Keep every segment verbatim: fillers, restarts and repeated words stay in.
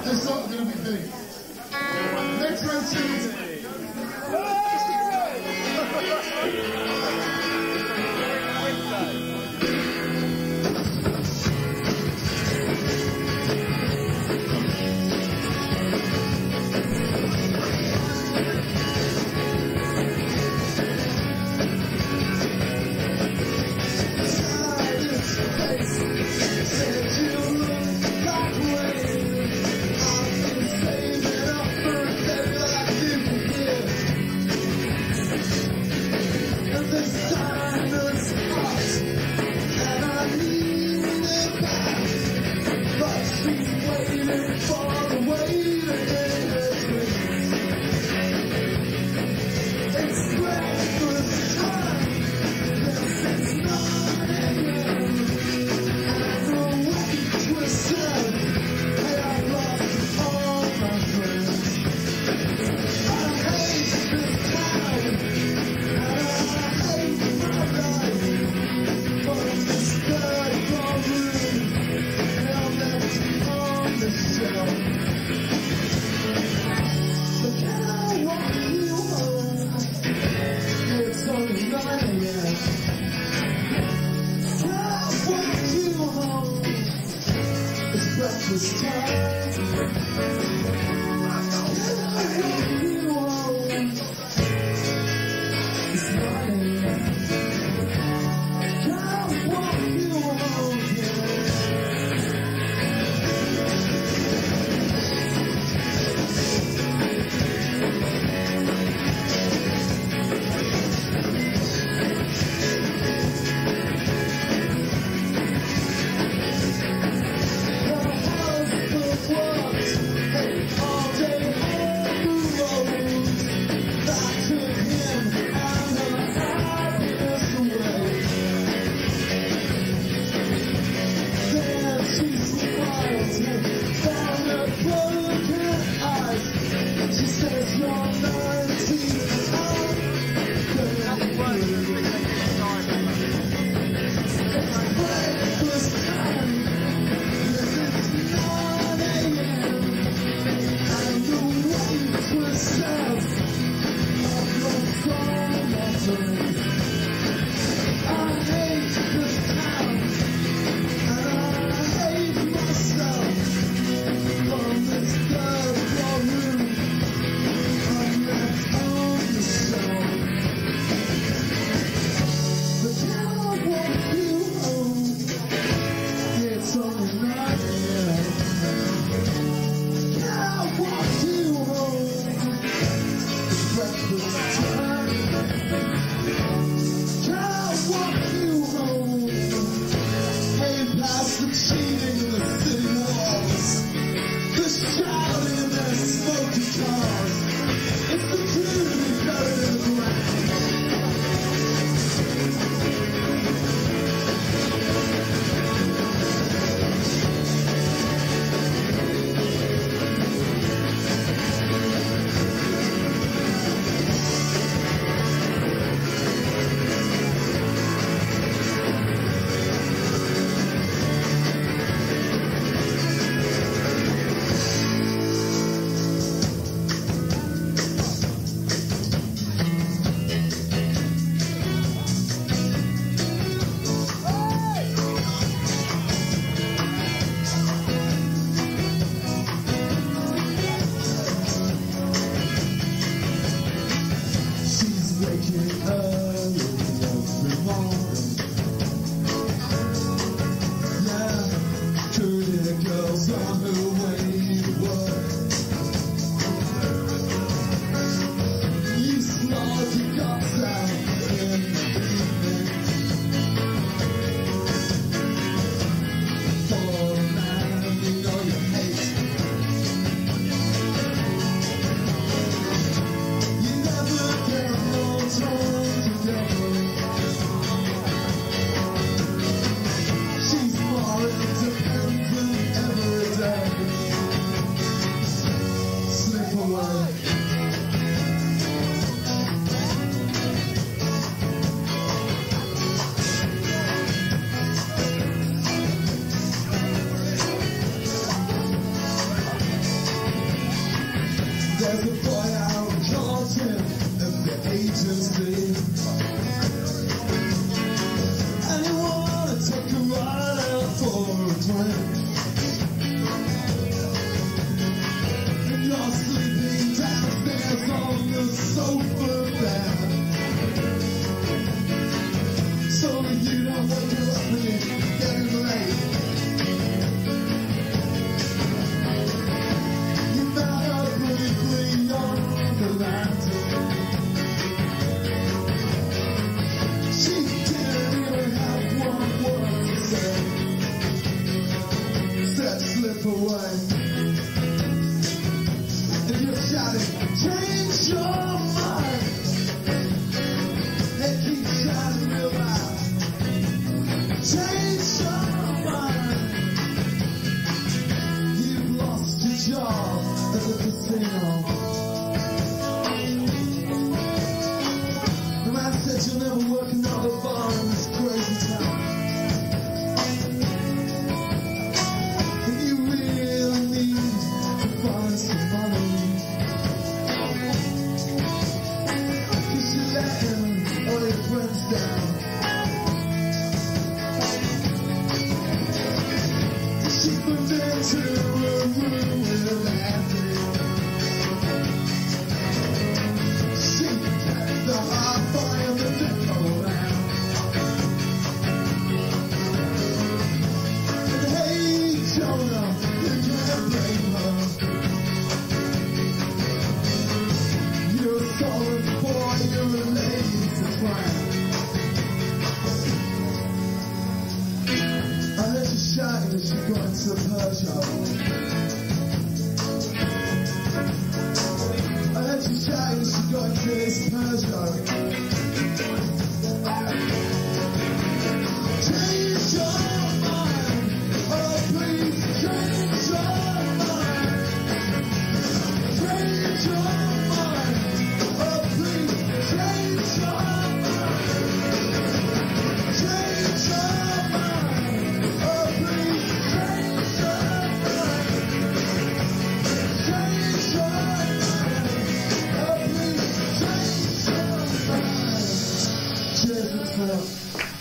It's not going to be big. Next round, breakfast time. agency. And you wanna take a ride out for a drink. And you're sleeping downstairs on the sofa there. So you don't wake her up when it's getting late. You met her briefly on the lantern. She didn't even have one word to say. Said slip away. And you're shouting, change your mind. And keep shouting real loud. Change your mind. You've lost your job at the casino. The man said you'll never work another bar in this crazy town. And you really need to find some money. Cause you're letting all your friends down. She moved into a room with Anthony. She kept the hot fire of the nickel out. And hey, Jonah, you can't blame her. You're a solid boy, you're a lazy friend. I heard you shouting as you got into the Peugeot. I heard you shouting as you got into this Peugeot. Change your mind, oh please change your mind. Change your mind, oh please change your mind. Change your mind, oh please change your mind. Change your mind, oh please change your mind. Cheers, Phil.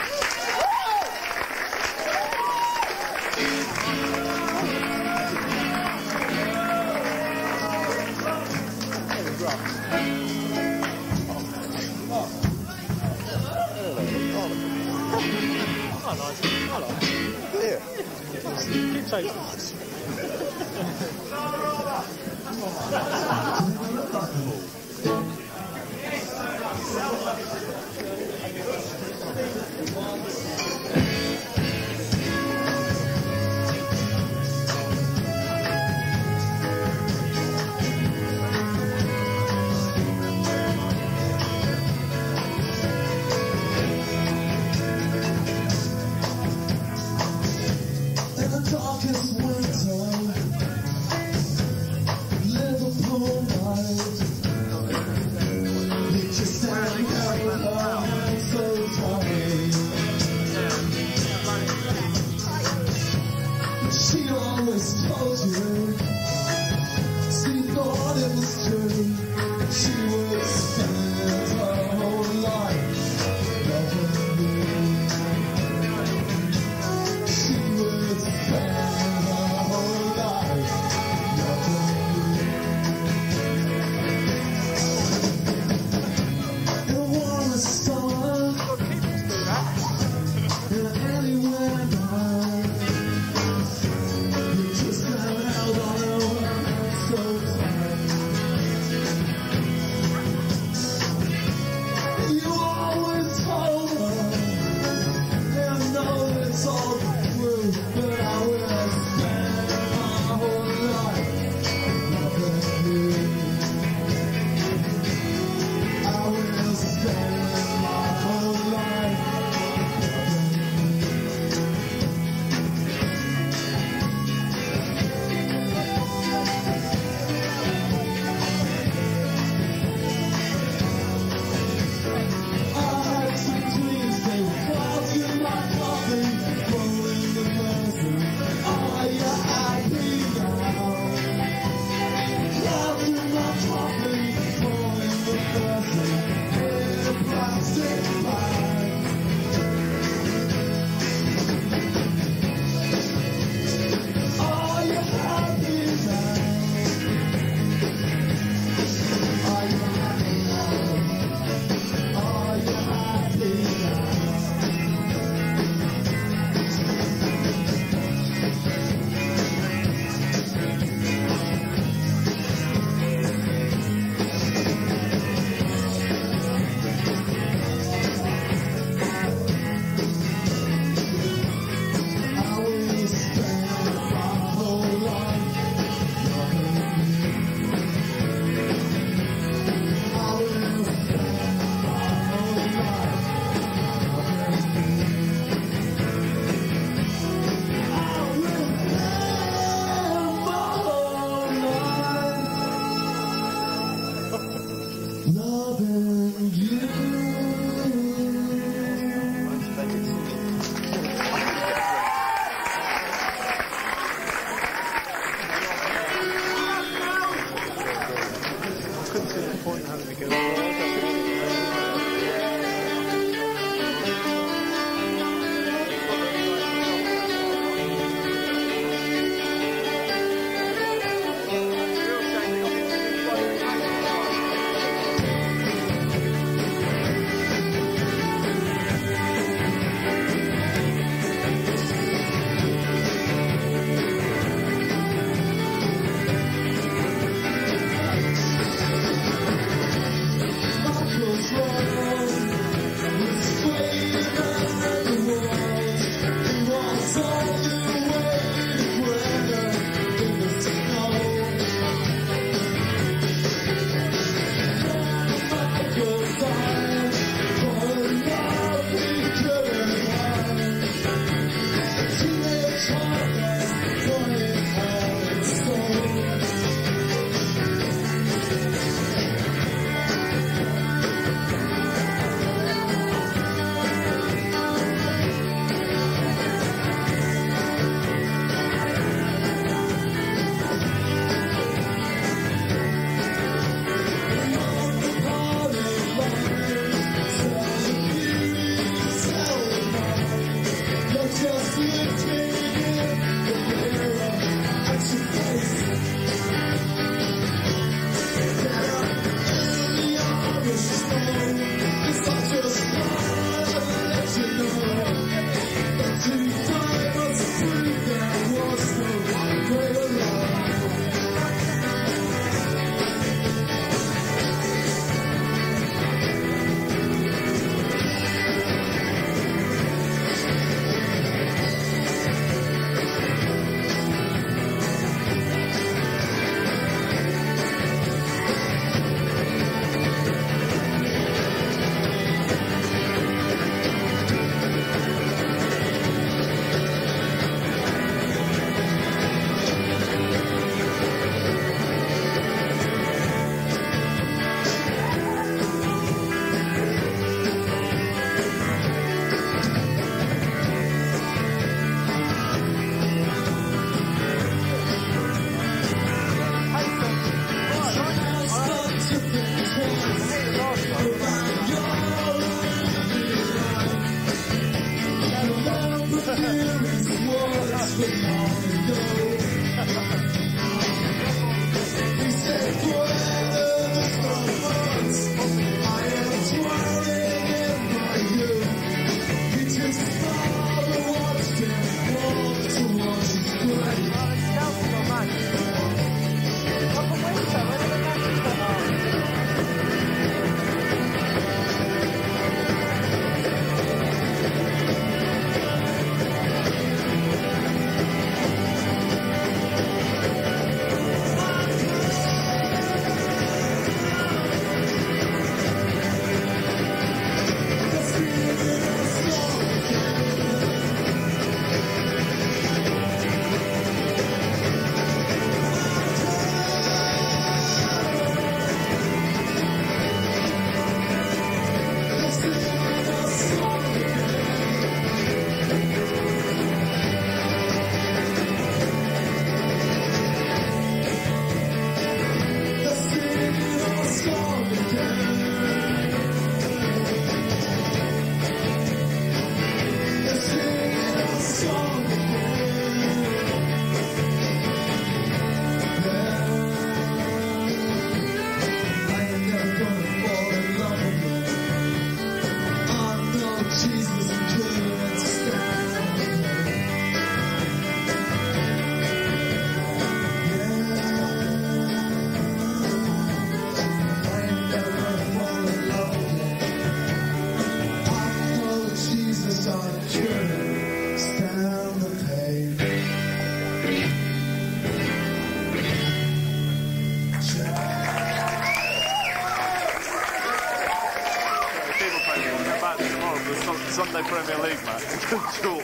In the darkest winter, Liverpool night, the Sunday Premier League match. Short.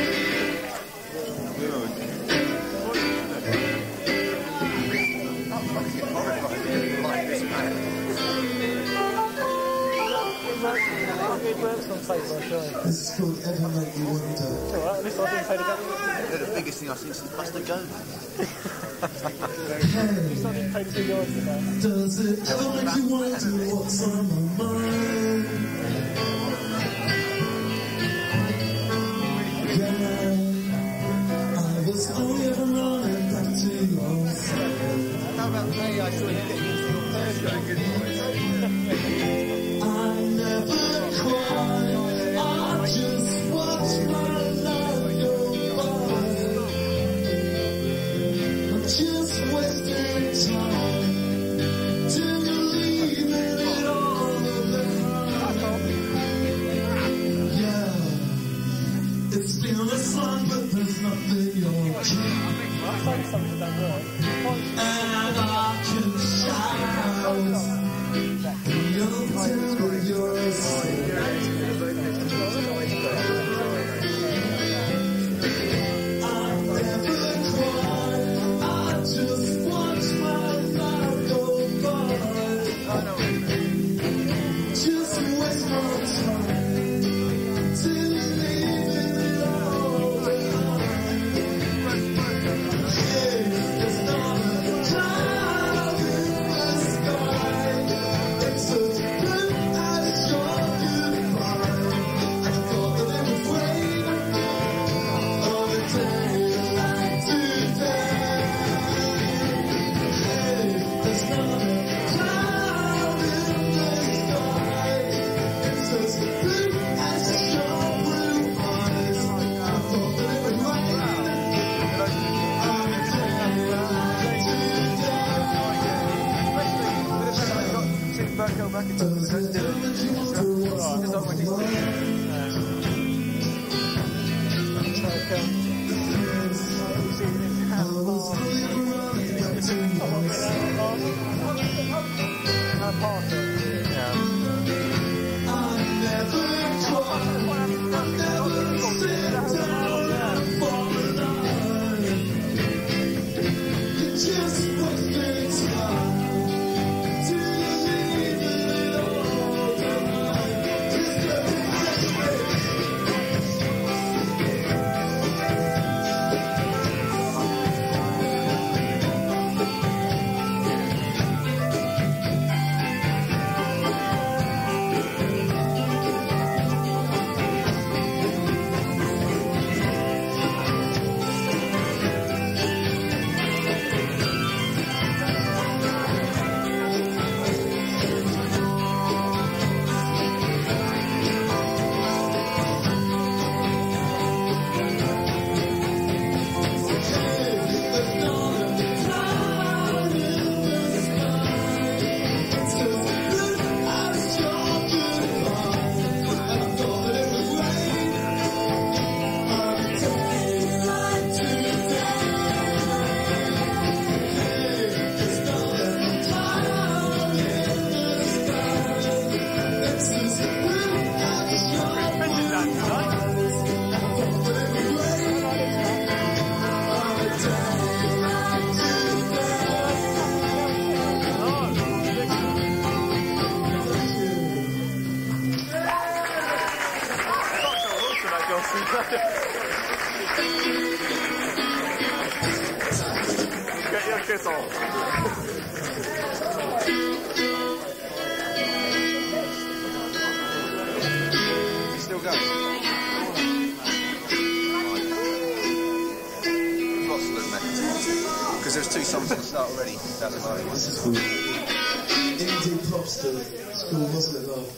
This is called Ever Make You Wonder. Alright, at least I didn't pay the bet. They're the biggest thing I've seen since Buster Go. Hey, does it ever make you wonder what's on my mind? Yeah, I was only ever running back to your side. How about me? I saw you getting into your first very good voice. I never cry, I just watch my life go by. I'm just wasting time to believe in it all behind. Yeah, it's still a song, but there's nothing you're keep. And I can shout. You'll tell me you're safe. I never cry, I just watch my life go by. Just waste my time to leave it all behind. Hey, there's not a cloud in the sky. It's as blue as your goodbye. I thought that it would rain on a day like today. Hey, there's not a cloud in the sky. It's as blue as your blue eyes. I thought that it would rain on a day like Go back into the today. Does it ever make you wonder what's on my mind? I was only ever running back to your side. I never cry, I never sit down and fall in line. You just wasted time to leave it all behind. Just let me Get your kit on. Still going? Lots of them, mate. Because there's two songs at the start already. That's why. This is cool. Indie Popster, School Muslim Love.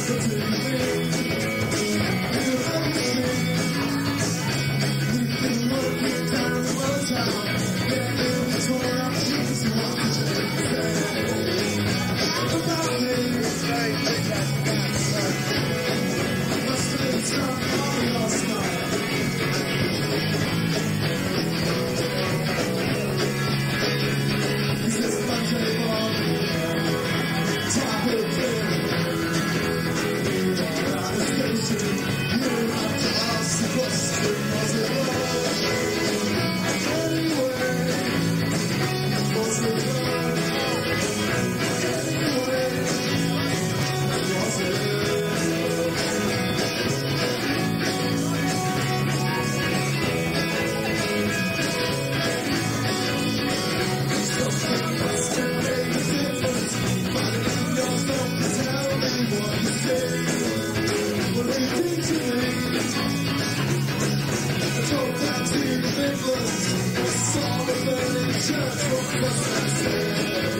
We've been Saw the burning church from across the